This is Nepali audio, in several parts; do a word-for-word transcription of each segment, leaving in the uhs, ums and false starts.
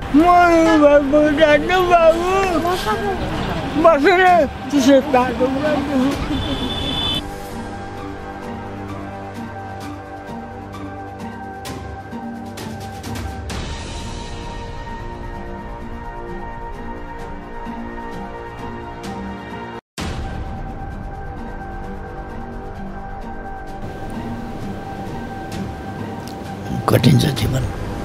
Mãe, vai mudar no baú. Mas ele disse que tá no baú. कठिन छ जीवन।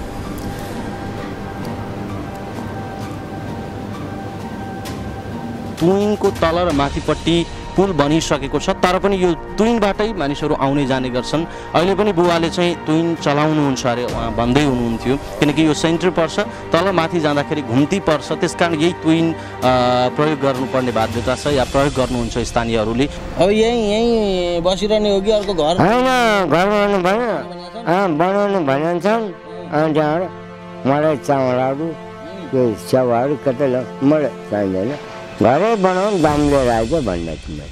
तुइनको तल र माथिपट्टि पुल बनिसकेको छ, तर पनि यो तुइनबाटै मानिसहरू आउने जाने गर्छन्। अहिले पनि बुवाले चाहिँ तुइन चलाउनुहुन्छ अरे उहाँ भन्दै हुनुहुन्थ्यो, किनकि यो सेन्टर पर्छ, तल माथि जाँदाखेरि घुम्ती पर्छ, त्यसकारण यही तुइन प्रयोग गर्नुपर्ने बाध्यता छ या प्रयोग गर्नुहुन्छ स्थानीयहरूले। अब यहीँ यहीँ बसिरहने हो कि अर्को घर? होइन, घर बनाउनु भयो, बनाउनु भनिन्छ। अनि त्यहाँबाट मलाई चामलहरू त्यो स्याउहरू कतै ल मलाई चाहिँदैन, घरै बनाउनु दाम लिएर आइज भन्दा तिमीले।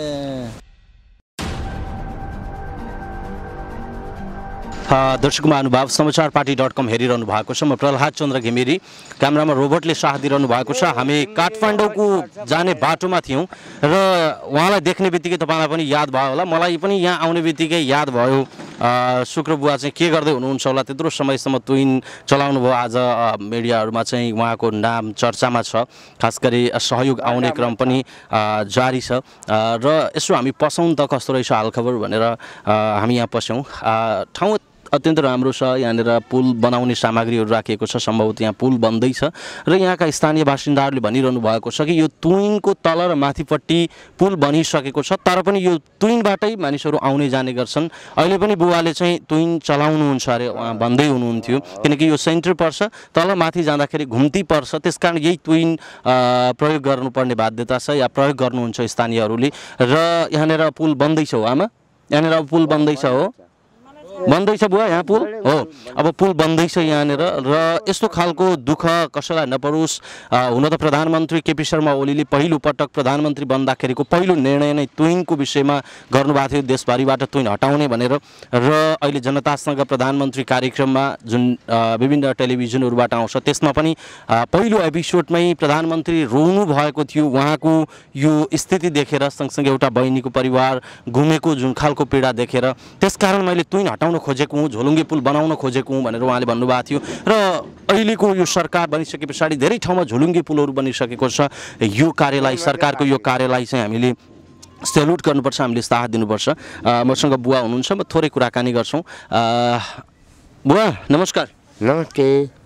दर्शक महानुभाव समाचार पार्टी डट कम हेरिरहनु भएको छ। म प्रहलाद चन्द्र घिमिरे, क्यामेरामा रोबोटले साथ दिइरहनु भएको छ। हामी काठमाडौँको जाने बाटोमा थियौँ र उहाँलाई देख्ने बित्तिकै तपाईँलाई पनि याद भयो होला, मलाई पनि यहाँ आउने बित्तिकै याद भयो शुक्र बुवा चाहिँ के गर्दै हुनुहुन्छ होला। त्यत्रो समयसम्म तुइन चलाउनु भयो। आज मिडियाहरूमा चाहिँ उहाँको नाम चर्चामा छ, खास गरी सहयोग आउने क्रम पनि जारी छ। र यसो हामी पसौँ त कस्तो रहेछ हालखबर भनेर हामी यहाँ पस्यौँ। ठाउँ अत्यन्त राम्रो छ, यहाँनिर पुल बनाउने सामग्रीहरू राखिएको छ, सम्भवतः यहाँ पुल बन्दैछ र यहाँका स्थानीय बासिन्दाहरूले भनिरहनु भएको छ कि यो तुइनको तल र माथिपट्टि पुल बनिसकेको छ, तर पनि यो तुइनबाटै मानिसहरू आउने जाने गर्छन्। अहिले पनि बुवाले चाहिँ तुइन चलाउनुहुन्छ अरे उहाँ भन्दै हुनुहुन्थ्यो, किनकि यो सेन्टर पर्छ, तल माथि जाँदाखेरि घुम्ती पर्छ, त्यसकारण यही तुइन प्रयोग गर्नुपर्ने बाध्यता छ या प्रयोग गर्नुहुन्छ स्थानीयहरूले। र यहाँनिर पुल बन्दैछ हो आमा, यहाँनिर पुल बन्दैछ हो, बन्दैछ बुवा यहाँ पुल हो। अब पुल बन्दैछ यहाँनिर र यस्तो खालको दुःख कसैलाई नपरोस्। हुन त प्रधानमन्त्री केपी शर्मा ओलीले पहिलो पटक प्रधानमन्त्री बन्दाखेरिको पहिलो निर्णय नै तुइनको विषयमा गर्नुभएको थियो, देशभरिबाट तुइन हटाउने भनेर। र अहिले जनतासँग प्रधानमन्त्री कार्यक्रममा जुन विभिन्न टेलिभिजनहरूबाट आउँछ त्यसमा पनि पहिलो एपिसोडमै प्रधानमन्त्री रोउनु भएको थियो उहाँको यो स्थिति देखेर, सँगसँगै एउटा बहिनीको परिवार घुमेको जुन खालको पीडा देखेर। त्यसकारण मैले तुइन हटाउन खोजेको हुँ, झोलुङ्गे पुल बनाउन खोजेको हुँ भनेर उहाँले भन्नुभएको थियो। र अहिलेको यो सरकार बनिसके पछाडि धेरै ठाउँमा झोलुङ्गे पुलहरू बनिसकेको छ। यो कार्यलाई, सरकारको यो कार्यलाई चाहिँ हामीले सेल्युट गर्नुपर्छ, हामीले साथ दिनुपर्छ। मसँग बुवा हुनुहुन्छ, म थोरै कुराकानी गर्छौँ। बुवा नमस्कार। नमस्ते।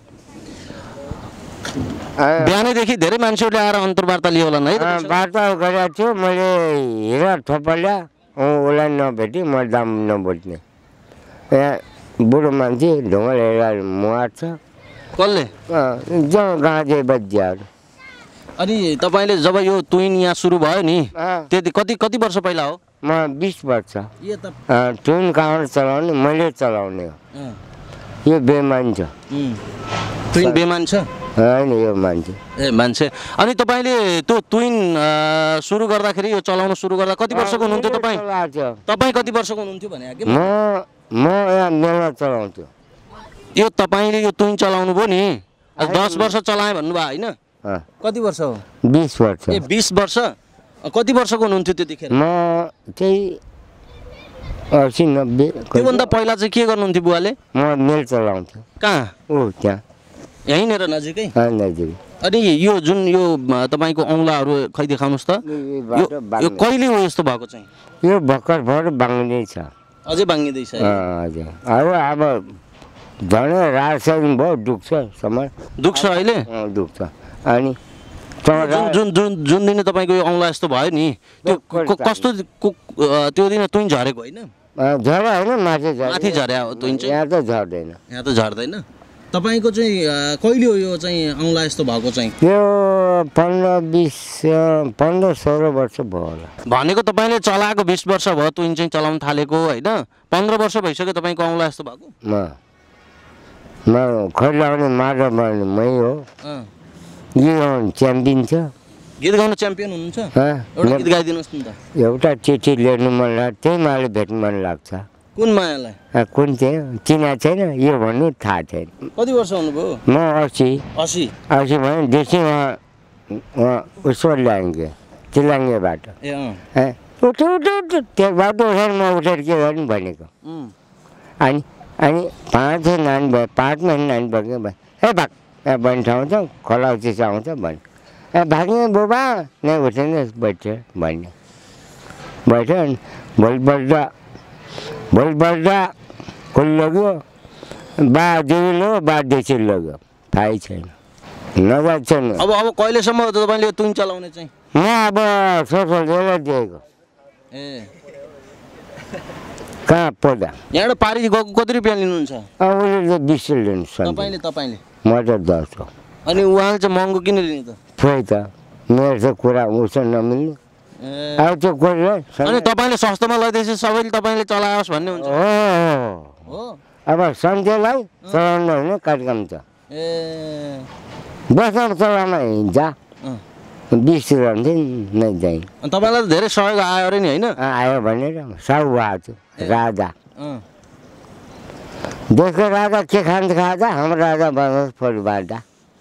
बिहानैदेखि धेरै मान्छेहरूले आएर अन्तर्वार्ता लियो होला है? वार्ता गरेको थियो मैले, हिरा थोपल्या उसलाई नभेटी म दाम नबोल्ने। यहाँ बुढो मान्छे ढुङ्गा लिएर मुहार्छ। कसले? जाउँ गाँजे बजियाहरू। अनि तपाईँले जब यो तुइन यहाँ सुरु भयो नि त्यति कति कति वर्ष पहिला हो? म बिस वर्ष। तुइन कहाँबाट चलाउने? मैले चलाउने हो। यो बेमान छ। तुइन बेमान छ? होइन, यो मान्छे ए मान्छे। अनि तपाईँले त्यो तुइन सुरु गर्दाखेरि, यो चलाउन सुरु गर्दा कति वर्षको हुनुहुन्थ्यो तपाईँ? तपाईँ कति वर्षको हुनुहुन्थ्यो भने? म म यहाँ मेला चलाउँथ्यो। यो तपाईँले यो तुइन चलाउनु भयो नि, दस वर्ष चलाएँ भन्नुभयो होइन? कति वर्ष हो? बिस वर्ष। ए बिस वर्ष। कति वर्षको हुनुहुन्थ्यो त्यतिखेर? म त्यही असी नब्बे। त्योभन्दा पहिला चाहिँ के गर्नुहुन्थ्यो बुवाले? म मेल चलाउँथ्यो। कहाँ? ओ त्यहाँ यहीँनिर नजिकै? नजिकै। अनि यो जुन यो तपाईँको औँलाहरू खै देखाउनुहोस् त, यो कहिले हो यस्तो भएको चाहिँ? यो भर्खर भएर बाङ्गिँदैछ। अझै बाङ्गिँदैछ? हजुर। अब अब झन् रासन भयो, दुख्छ समय। दुख्छ अहिले? दुख्छ। अनि जुन जुन जुन जुन दिन तपाईँको यो औँला यस्तो भयो नि, त्यो कस्तो त्यो दिन तुइन झरेको होइन? झरे होइन, माथि झरे। माथि झरे हो तुइन चाहिँ? यहाँ त झर्दैन। यहाँ त झर्दैन। तपाईँको चाहिँ कहिले हो यो चाहिँ औँला यस्तो भएको चाहिँ? यो पन्ध्र बिस पन्ध्र सोह्र वर्ष भयो होला। भनेको तपाईँले चलाएको बिस वर्ष भयो तुइन चाहिँ चलाउन थालेको होइन? पन्ध्र वर्ष भइसक्यो तपाईँको औँला यस्तो भएको? म म खैलाउने माडा मार्ने मै हो। यो च्याम्पियन छ। गीत गाउन च्याम्पियन हुनुहुन्छ? एउटा गीत गाइदिनुहोस् न त। एउटा चिठी लेख्नु मन लाग्छ, त्यही माले भेट्नु मन लाग्छ। कुन मायालाई कुन चाहिँ चिना छैन यो भन्नु थाहा छैन। कति वर्ष हुनुभयो? म असी असी असी भने देशी उहाँ उहाँ उसो ल्याङ्गे चिलाङ्गेबाट ए अँ उठ उठ उठ त्यो बाटो उठेर म उठेर के गर्नु भनेको। अनि अनि पाँच नानी भयो पाँच महिना नानी भएको भयो ए भाग ए बहिनी ठाउँ छ खोला चिसो आउँछ भने ए भाग्ने बुबा नै उठेन बैठ्यो भन्यो बैठ्यो अनि भोलिपल्ट भोलिपल्ट कसले लग्यो बा देवी लग्यो बा देशी लग्यो थाहै छैन नजात छैन। अब अब कहिलेसम्म तपाईँले तुन चलाउने चाहिँ? म अब सोसल दिएको ए कहाँ पोदा यहाँबाट पारी गएको कति रुपियाँ लिनुहुन्छ? अब उसले चाहिँ बिस लिन्छ तपाईँले तपाईँले म त दस हो। अनि उहाँले चाहिँ महँगो किन लिने त? खोइ त मेरो चाहिँ कुरा उसँग नमिल्ने अब त्यो कुरा अनि तपाईँले सस्तोमा लैदिएपछि सबैले तपाईँले चलाओस् भन्ने हुन्छ हो। अब सन्ध्यलाई चलाउनु होइन कार्यक्रम छ ए बसमा चलाउन हिँड्छ बिस रहन्थ्यो नै जाइ तपाईँलाई त धेरै सहयोग आयो अरे नि होइन? आयो भनेर साउ आएको छु राजा देशको राजा के खान्छ खान्छ हाम्रो राजा बनाउँछ फुलबाट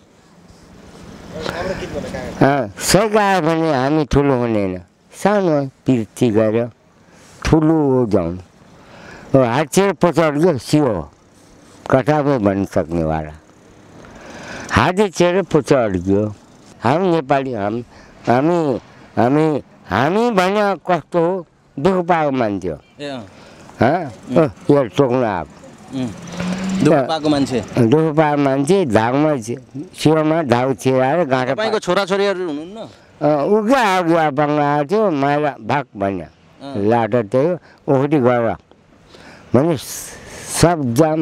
सही आयो भने हामी ठुलो हुँदैन सानो पिर्ती गऱ्यो ठुलो जाउँ हात चेर पछाडि सियो कटामै भन्न सक्नेवाला हाते चेर पछाडि गयो। हामी नेपाली हामी हामी हामी हामी भने कस्तो हो दुःख पाएको मान्छे हो यो टोक्न आएको दुःख पाएको मान्छे दुःख पाएको मान्छे धाउमा सियोमा धाउ छिराएर गाँठा तपाईँको छोराछोरीहरू हुनुहुन्न? उगा आगो बङ्गा आएको थियो माइला भाग भन्यो लाटो त्यही ओखटी गएर भने सब जाम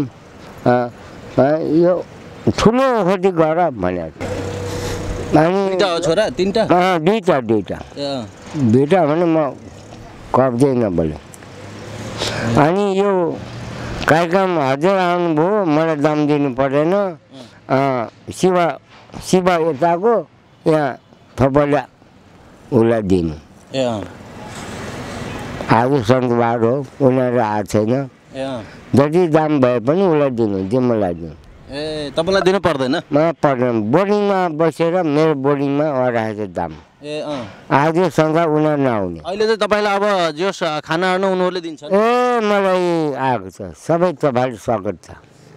यो ठुलो ओखटी गर भनेको अनि छोरा तिनवटा दुईवटा दुईवटा दुईवटा भने म कब्दै नबोले अनि यो कार्यक्रम हजुर आउनुभयो मलाई दाम दिनु परेन शिव शिव यताको यहाँ थपला उसलाई दिनु आज सङ्घबार हो उनीहरू आएको छैन जति दाम भए पनि उसलाई दिनु जिम्मेलाई दिनु ए तपाईँलाई दिनु पर्दैन? म पर्दैन बोर्डिङमा बसेर मेरो बोर्डिङमा राखेको दाम ए अँ आजसँग उनीहरू नआउने अहिले चाहिँ तपाईँलाई अब जो खानाहरू उनीहरूले दिन्छ ए मलाई आएको छ सबै तपाईँले स्वागत छ।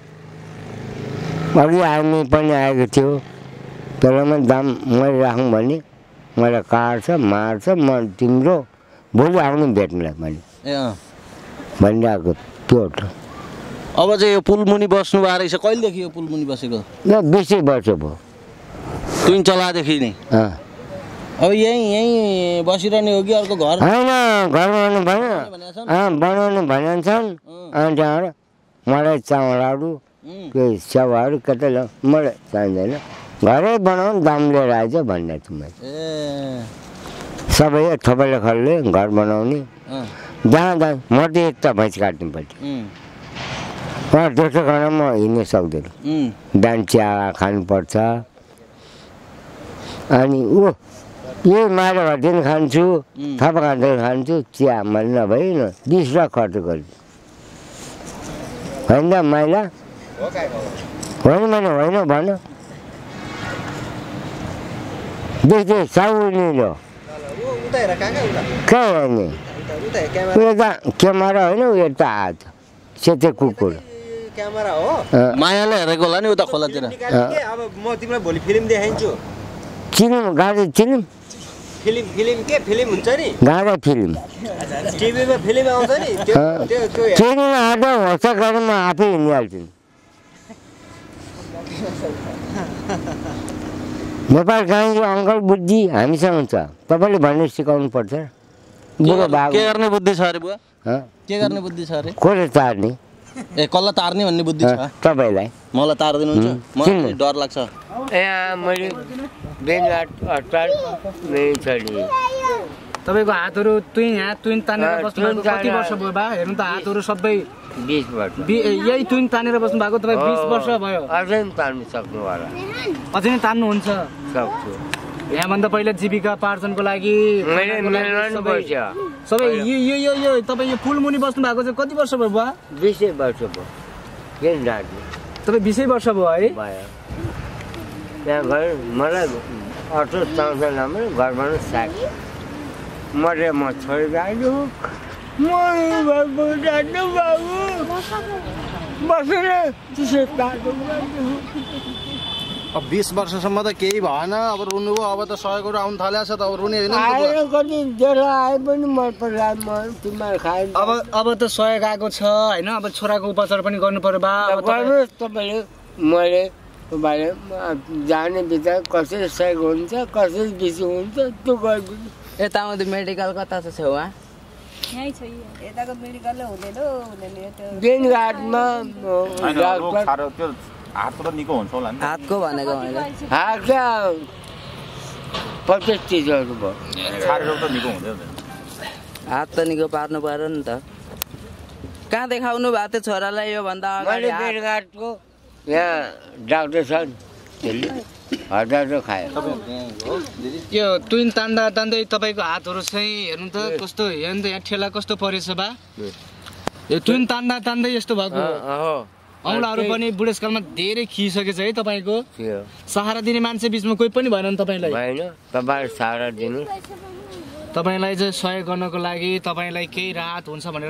अघि हामी पनि आएको थियो त्यसलाई दाम मैले राखौँ भने मलाई काट्छ मार्छ म तिम्रो भोलि आउनु भेट्नुलाई मैले ए अँ भनिरहेको त्यो अब चाहिँ यो पुल मुनि बस्नु भएको रहेछ कहिलेदेखि यो पुल मुनि बसेको? बिसै वर्ष भयो तुन चलादेखि नै अब यहीँ यहीँ बसिरहने हो कि अर्को घर? होइन घर बनाउनु भन्यो बनाउनु भनेको छन् अनि त्यहाँबाट मलाई चामलहरू त्यो स्याउहरू कतै ल मलाई चाहिँदैन घरै बनाउनु दाम लिएर आएछ भन्ने थिएँ मैले सबै थपैले खरले घर बनाउने जहाँ जहाँ म त यता भैँस काट्नु पर्थ्यो उहाँ दोस्रो खाना म हिँड्नु सक्दैन बिहान चिया खानुपर्छ अनि ऊ यही मारे भर्दिन खान्छु थप खाँदै खान्छु चिया मैले नभइ न बिस रुपियाँ खर्च गर्छु होइन त माइला होइन मैले होइन भन देख्दै साउनी लो कहाँ हेर्ने उयो त क्यामेरा होइन उयो त आएको सेते कुकुर मायाले हेरेको होला नि उता खोलातिर अब म तिमीलाई भोलि फिल्म देखाइदिन्छु फिल्म गाडी फिल्म फिल्म फिल्म के फिल्म हुन्छ नि गाडा फिल्म टिभीमा फिल्म आउँछ नि त्यो त्यो त्यो फिल्ममा आएको होस् गरेर म आफै हिँडिहाल्छु नेपाल गाउँको अङ्कल बुद्धि हामीसँग छ तपाईँले भन्ने सिकाउनु पर्छ बुढो बाबु के गर्ने बुद्धि छ अरे बुवा के गर्ने बुद्धि छ अरे कसले तार्ने ए कसलाई तार्ने भन्ने बुद्धि छ तपाईँलाई मलाई तार्दिनुहुन्छ मलाई डर लाग्छ यहाँ मैले तपाईँको हातहरू तुई यहाँ तुइन तानेर बस्नु भएको कति वर्ष भयो बा हेर्नु त हातहरू सबै बिस वर्ष यही तुइन तानेर बस्नु भएको तपाईँ बिस वर्ष भयो अझै पनि तान्नु सक्नु होला अझै नै तान्नुहुन्छ सक्छु यहाँभन्दा पहिला जीविका पार्जनको लागि सबै यो यो यो यो तपाईँ यो पुल मुनि बस्नु भएको चाहिँ कति वर्ष भयो बुवा? बिसै वर्ष भयो। किन डाक्नु? तपाईँ बिसै वर्ष भयो है? भयो। त्यहाँ घर मलाई अटो चलाउँछ राम्रो घरबाट साग मरे म छोडिरहेको बसेर त्यसै अब बिस वर्षसम्म त केही भएन अब रुनु भयो अब त सहयोगहरू आउनु थालेको छ त अब रुने होइन आएर कति डेढ आए पनि मन पर्ला म तिमीहरू खाए अब अब त सहयोग आएको छ होइन अब छोराको उपचार पनि गर्नु पर्यो बा गर्नुहोस् तपाईँले मैले तपाईँले जाने बित्तिकै कसरी सहयोग हुन्छ कसरी बेसी हुन्छ त्यो गरिदिनु यतामा त मेडिकल कता छ छेउमा यही छ यताको मेडिकल हुँदैन हुँदैन दिनघाटमा डाक्टर हातको त निको हुन्छ होला नि हातको भनेको मैले हात पचास तिसहरू भयो छारेर त निको हुँदैन हात त निको पार्नु पर्यो नि त कहाँ देखाउनु भएको थियो छोरालाई यो भन्दा मैले दिनघाटको यहाँ डाक्टर छ त्यसले हजार खायो यो ट्विन तान्दा तान्दै तपाईँको हातहरू चाहिँ हेर्नु त कस्तो हेर्नु त यहाँ ठेला कस्तो परेछ बा यो ट्विन तान्दा तान्दै यस्तो भएको औँलाहरू पनि बुढेसकालमा धेरै खिसकेछ है तपाईँको सहारा दिने मान्छे बिचमा कोही पनि भएन नि तपाईँलाई भएन तपाईँ सहारा दिनु तपाईँलाई चाहिँ सहयोग गर्नको लागि तपाईँलाई केही राहत हुन्छ भनेर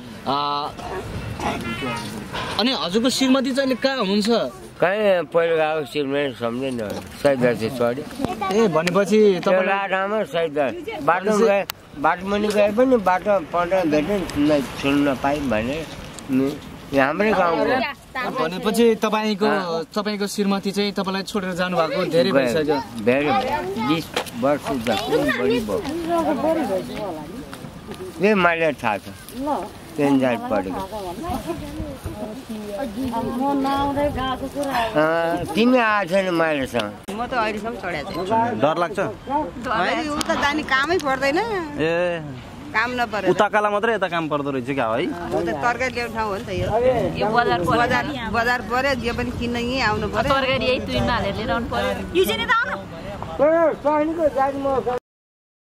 अनि हजुरको श्रीमती चाहिँ अहिले कहाँ हुनुहुन्छ कहीँ पहिलो गएको श्रीमती सम्झेन सैदा चाहिँ छोड्यो ए भनेपछि तपाईँ राम्रो सैदा बाटो गए बाटोमा नि गए पनि बाटो पढ्न भेट्यो सुन्न पाएँ भने हाम्रै गाउँको भनेपछि तपाईँको तपाईँको श्रीमती चाहिँ तपाईँलाई छोडेर जानुभएको धेरै भइसक्यो धेरै बिस वर्ष जस्तो बढी भयो ए मैले थाहा छ पेन्जाल पढेको तिमी आएको छैन माइलेसँग म त अहिलेसम्म चढाएको छैन डर लाग्छ उ त जाने कामै पर्दैन ए काम नपर्यो उता काला मात्रै यता काम पर्दो रहेछ क्या है उ त तरकारी ल्याउने ठाउँ हो नि त यो बजार बजार बजार पर्यो जे पनि किन्न यहीँ आउनु पर्यो तरकारी यही तुइनमा हालेर लिएर आउनु पर्यो यो चाहिँ त आउनु